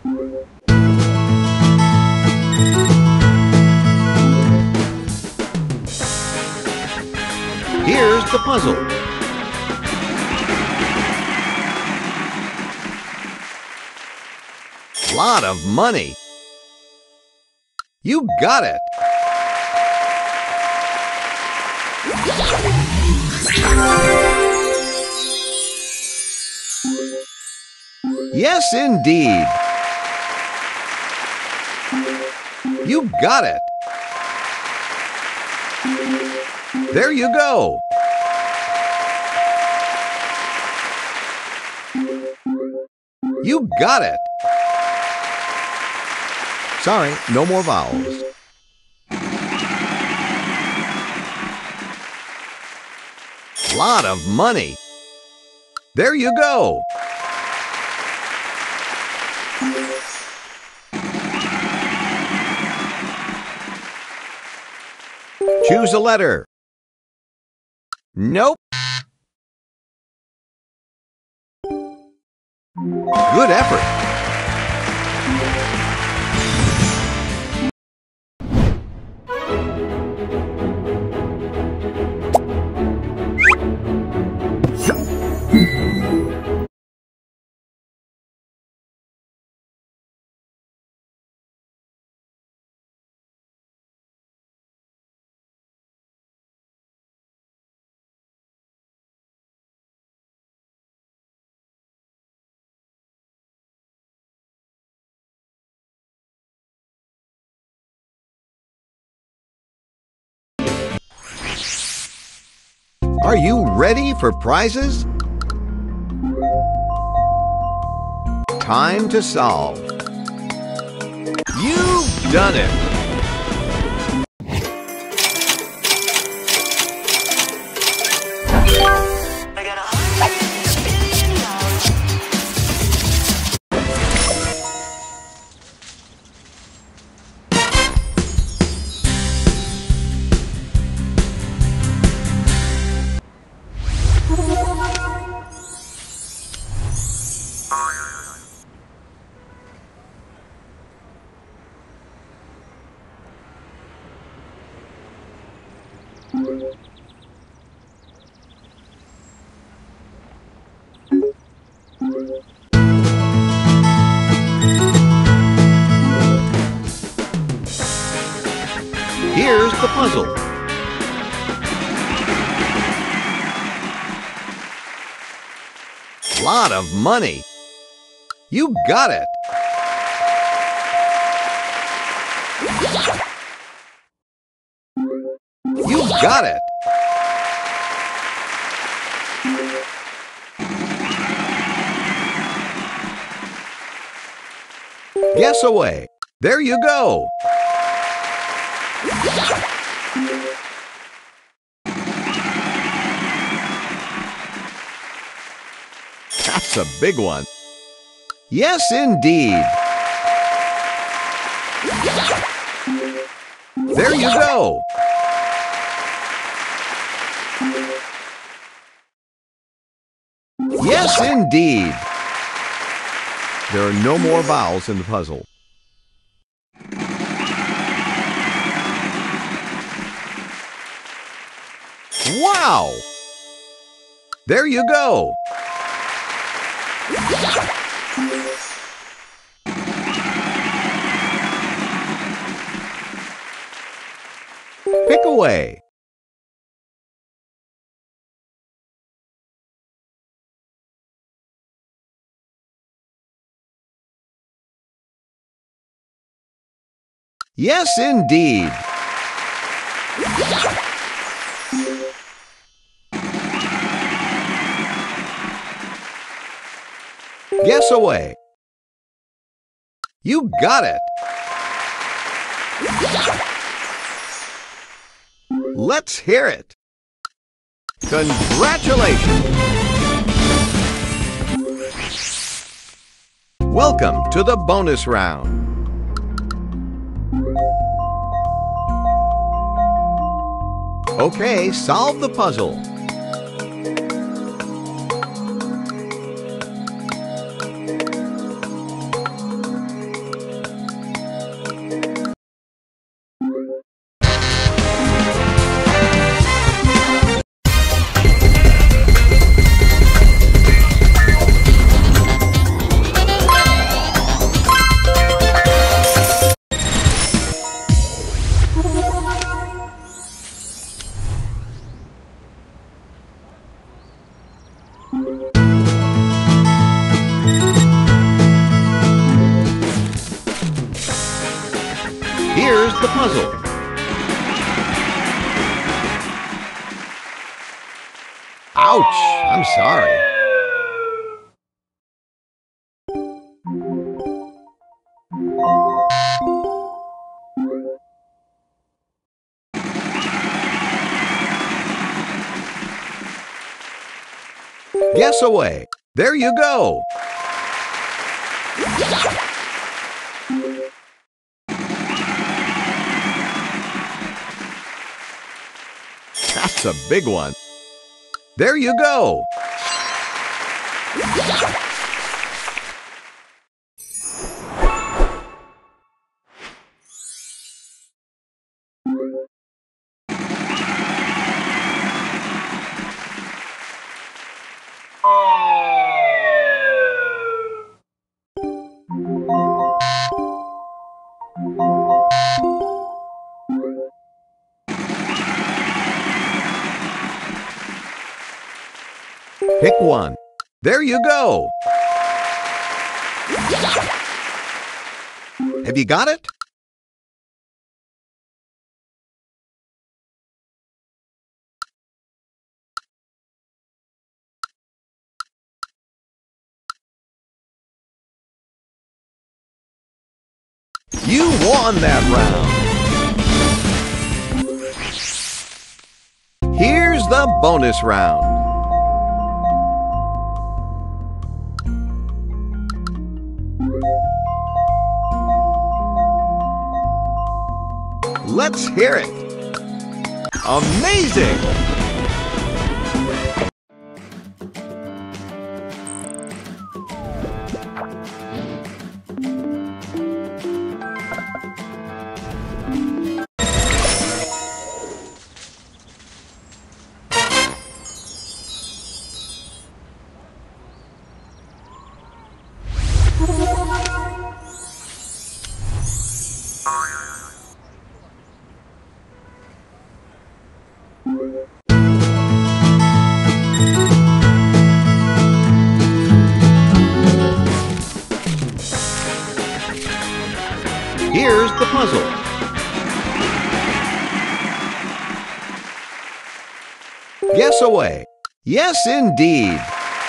Here's the puzzle. Lot of money. You got it. Yes, indeed. You got it. There you go. You got it. Sorry, no more vowels. Lot of money. There you go. Choose a letter. Nope. Good effort. Are you ready for prizes? Time to solve. You've done it! I got 100 billion dollars. Here's the puzzle. Lot of money. You got it. You got it. Guess away. There you go. That's a big one. Yes, indeed. There you go. Yes, indeed. There are no more vowels in the puzzle. Wow! There you go. Pick away. Yes, indeed. Guess away. You got it. Let's hear it. Congratulations. Welcome to the bonus round. Okay, solve the puzzle. puzzle. Ouch! I'm sorry. Guess away. There you go. That's a big one. There you go. Pick one. There you go. Have you got it? You won that round. Here's the bonus round. Let's hear it. Amazing! Here's the puzzle. Guess away. Yes, indeed.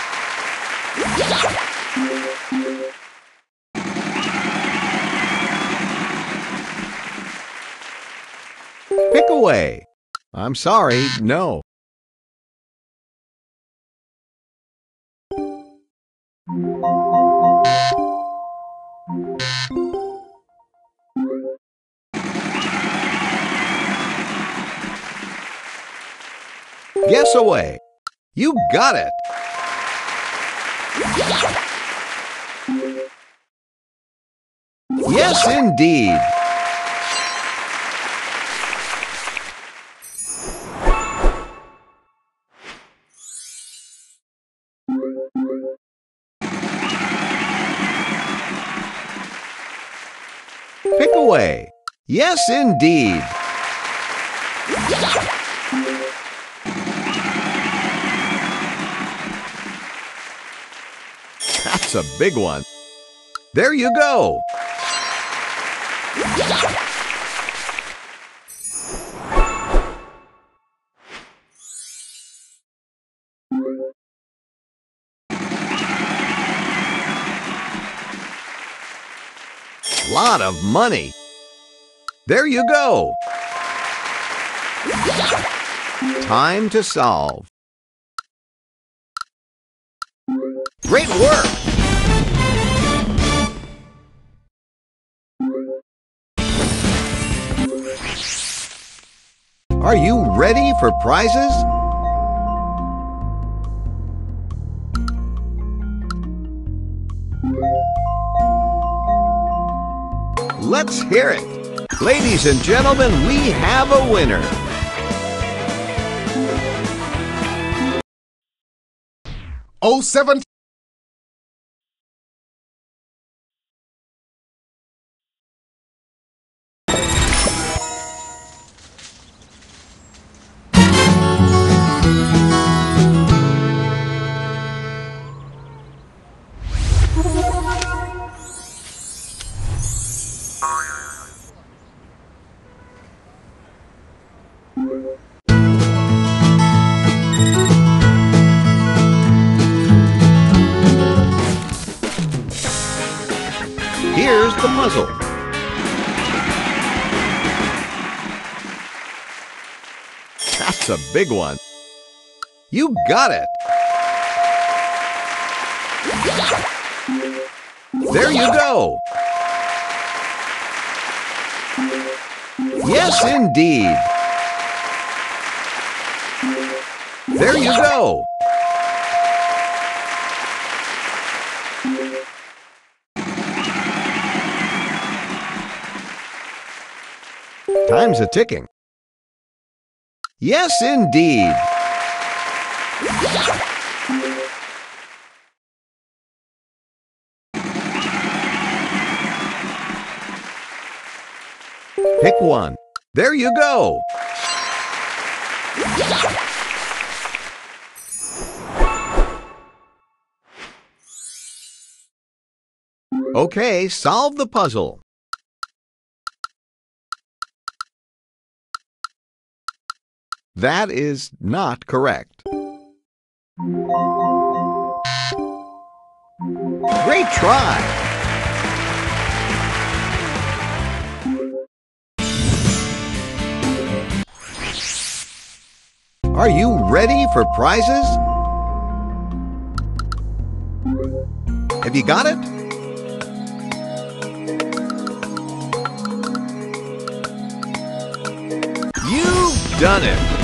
Pick away. I'm sorry, no. Guess away. You got it. Yes, indeed. Pick away. Yes, indeed. That's a big one. There you go. Lot of money. There you go. Time to solve. Great work! Are you ready for prizes? Let's hear it. Ladies and gentlemen, we have a winner. Oh, 7. Here's the puzzle. That's a big one. You got it. There you go. Yes, indeed. There you go. Time's a-ticking. Yes, indeed. Pick one. There you go. Okay, solve the puzzle. That is not correct. Great try! Are you ready for prizes? Have you got it? You've done it!